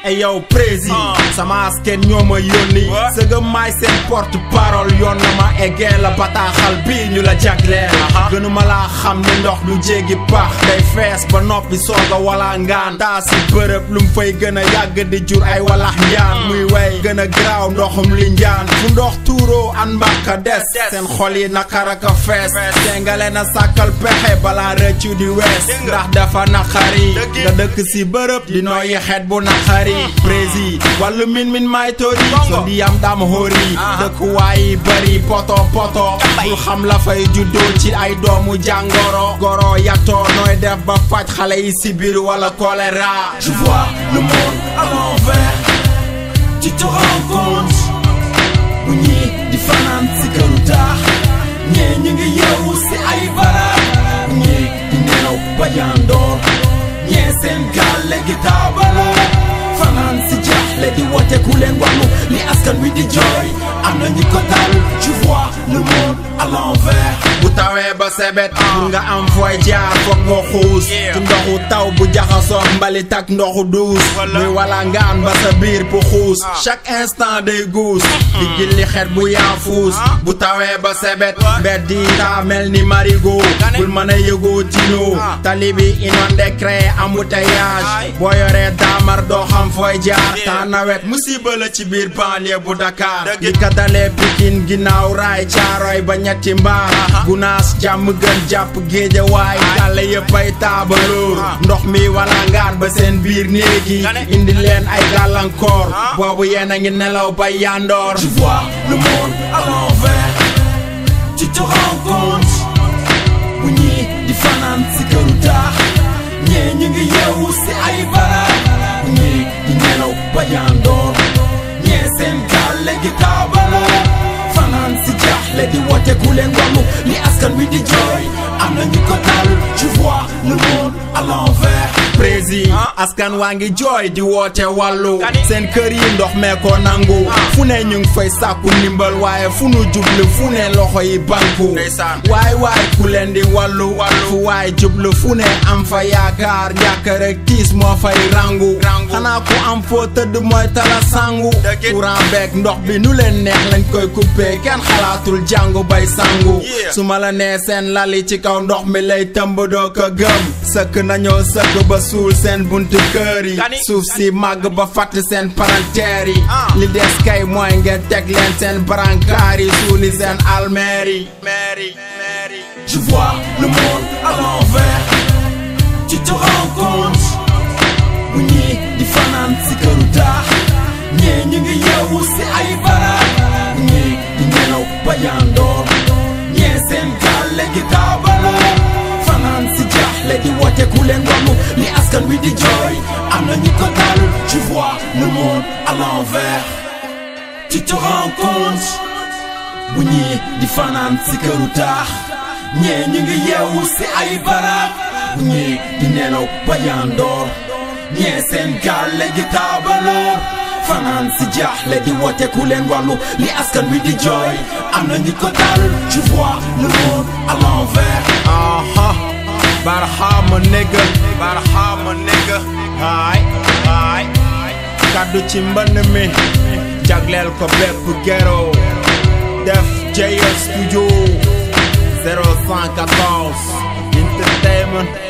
ay yow prési sama askan ñoo ma yónni sëga maay seen porte parole yoon na ma eggee la bataaxal bi ñu la jagleel gënuma laa xam ne ndox du jéggi pax day fees ba noppi sooga wala ngaan taa si bërëb lum fay gën a yàgg di jur ay walax njaan muy way gën a graaw ndoxum li njaan fu ndox tuuroo an mbàkka des seen xol yi nakaraka fees dengale na sàkkal pexe balaa rëccu di wees ndax dafa naqari nga dëkk si bërëb di nooyi xeet bu naqari prési wàllu min may tori so di yam dam hóori dëkk waayi bari poto poto bul xam la fay juddoo ci ay doomu jàngoro goro yattoo nooy def ba faj xale yi si biir wala choléra. Je vois le monde à l'envers, tu te rends compte bu ñii di fanaan si këru taax ñee ñu ngi yeewu si ay baraak ñii di nelaw ba yandoor ñee seen gaal léegi taabala fanaan si jaaxle di wote ku leen wàllu li askan wi di jooy am na ñi ko dal. Tu vois le monde à l'envers. bu tawee ba sebet pour nga am fooy jaar foog nga xuus ci ndoxu taw bu jaxasoo mbalit ak ndoxu duus muy wala ngaan ba sa biir bu xuus chaque instant day guus di gilli xet bu yaafuus bu tawee ba sebet mbedd yi daa mel ni marigot bul mën a yëgoo tino tali bi inondé créé embouteillage boo yoree daamar doo xam fooy jaar ta nawet musiba la ci biir banlieue bu Dakar di ka dalee Pikine ginnaaw raay Caaroy ba ñetti mbaar Gunaas jàmm gën jàpp Géejawaay dàlle yëpp ay taabaloor ndox mi wala ngaan ba seen biir néegi indi leen ay gàllankoor boobu yéen a ngi nelaw ba yandoor. Tu vois le monde à l'envers, tu te rends compte bu ñii di fanaan si këru taax ñee ñu ngi yeewu si ay baraak ñii di nelaw ba yandoor ñee seen gaal léegi taabala fanaan si jaaxle di wote ku leen wàllu li askan wi di jooy am na ñu ko dal. Tu vois le monde à l'envers. prési askan waa ngi jooy di woote wàllu seen kër yi ndox mee ko nangu fu ne ñu ngi fay sàkku ndimbal waaye fu nu jublu fu ne loxo yi banku waay ku leen di wàllu fu waay jublu fu ne am fa yaakaar njàkk rek tiis moo fay rangu xanaa ku am foo tëdd mooy tala sangu courant beeg ndox bi nu leen neex lañ koy coupé kenn xalaatul jàngu bay sangu su ma la nee seen lali ci kaw ndox mi lay tëmb doo ko gëm sëkk nañoo sëkk ba suul seen buntu kër yi suuf si màgg ba fàtt seen palanteer yi li des kay mooy ngeen teg leen seen brancards yi suuli seen almeer yi. Je vois le monde à l'envers, tu te rends compte bu ñii di fanaan si këru taax ñee ñu ngi yeewu si ay baraak ñii di nelaw ba yandoor ñee seen gaal léegi taabala fanaan si jaaxle di wote ku leen wàllu li askan wi di jooy am na ñu ko dal. Tu vois le monde à l'envers, tu te rends compte bu ñii di fanaan si këru taax ñee ñu ngi yeewu si ay baraak ñii di nelaw ba yandoor ñee seen gaal léegi taabaloor fanaan si jaaxle di wote ku leen wàllu li askan wi di jooy am na ñu ko dal. Tu vois le monde à l'envers. Barhama nigga haay kaddu ci mbënn mi jagleel ko bépp gero def JS Studio 014 Entertainment